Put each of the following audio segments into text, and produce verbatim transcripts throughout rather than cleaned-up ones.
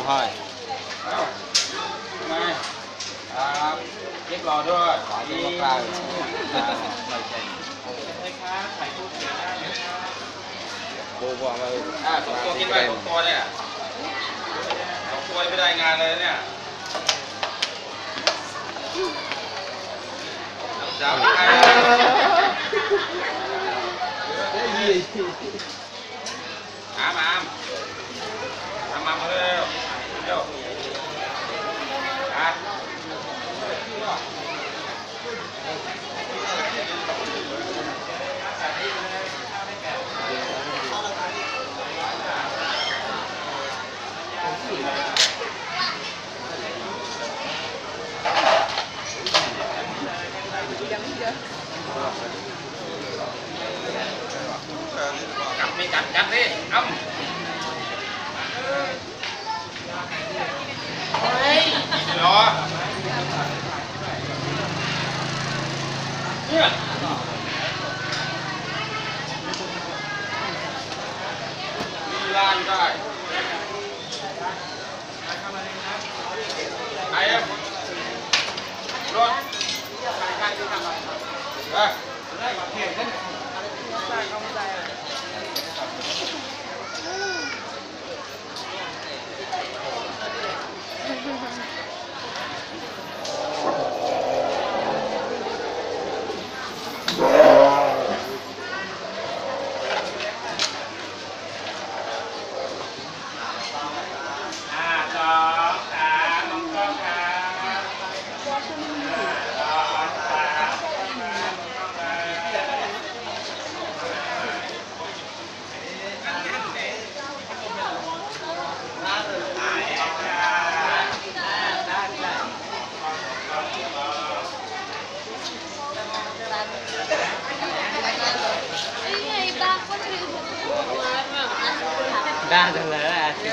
thôi này tiếp lò thôi đi vào vô vào mà à sổตัวกินไปสองตัวเนี่ยสองตัวไม่ได้งานเลยเนี่ยจ้าใครอามอามอามมาเร็วเร็วอ่ะกัดไม่กัดกัดดิอ้ำเฮ้ยรอเนี่ยมีลานได้ไอ้รถเฮ้ย đa từ là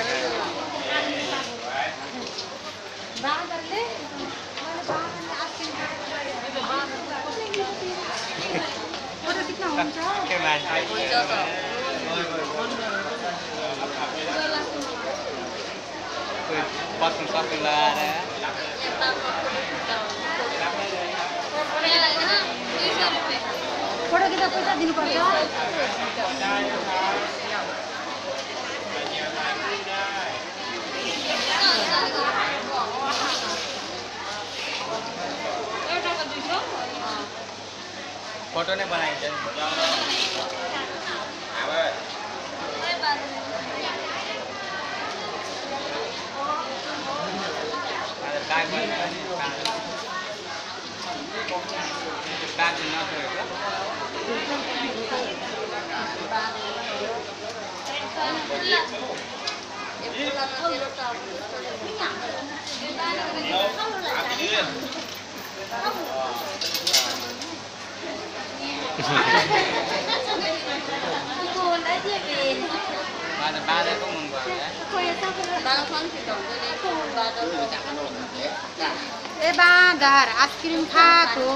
cái màn bắt con sóc la đấy photo कितना पैसा दिनु पर्छ फोटो नहीं बनाइन्छ ba là ba đấy có mừng vào đấy ए बाँदर आइसक्रिम खाएको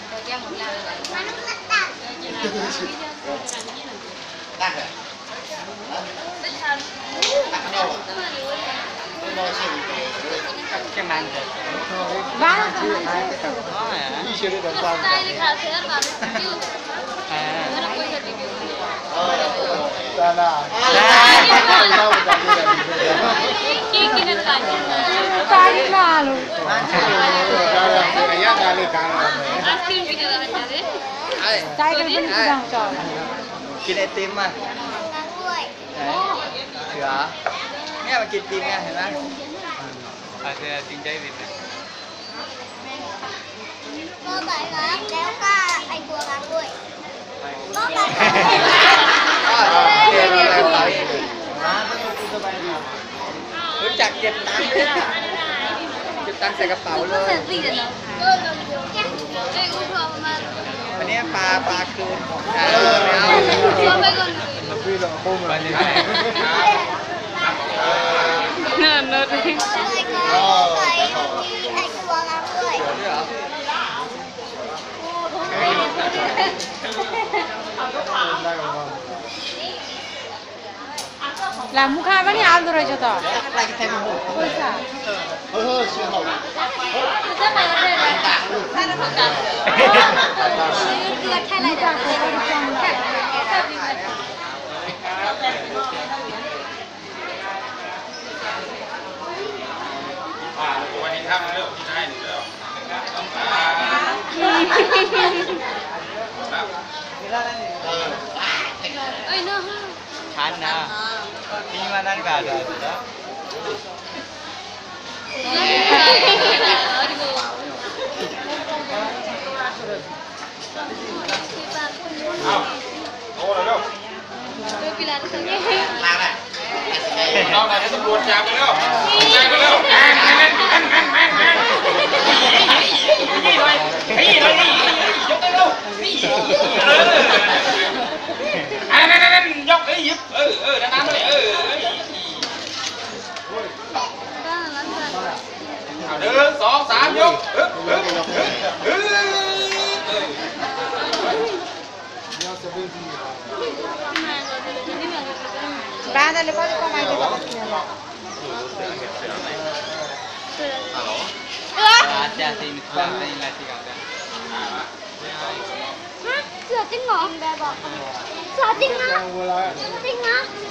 cái mànกินไอติมอ่ะเหรอเนี่ยมากินติมไงเห็นไหมอาจจะจริงใจดิบก็ใส่ครับแล้วก็ไอ้บัวครับด้วยก็ใส่รู้จักเก็บตังค์ด้วยนะเก็บตังค์ใส่กระเป๋าเลยอันนี้ปลาปลาคืนไม่เอาพี่ลองพูดมาดินั่นนั่นเองใส่ไอ้บัวครับด้วยได้หรือเปล่า La muca mani aldo raja to. Lagi saya mau. Koisa. Oh, sih mau. Kita main apa ya? Saya nak makan. Dia Thailand dah. อ่าวันนี้ทำเรื่องที่ได้หนึ่งเรื่องต้องการ Oi no. Karena ini mana nggak ada sudah. เอาโอ้เร็ว Pilar sana. ลางอ่ะเอาไหนตำรวจจับไปเร็วจับไปเร็วแม่งแม่งแม่งแม่งแม่งแม่งนี่เลยนี่เลยนี่ยกได้เร็วนี่เอออันนั้นนั่นยกเอ้ยยึดเออเออน้ำเลยเออเอาหนึ่งสองสามยกเออเออเออเออ Bada le pode comer de vacinha. Ada sih misal ini lagi kan. Hả? Sửa tinh ngọn. Sửa tinh á. Tinh á.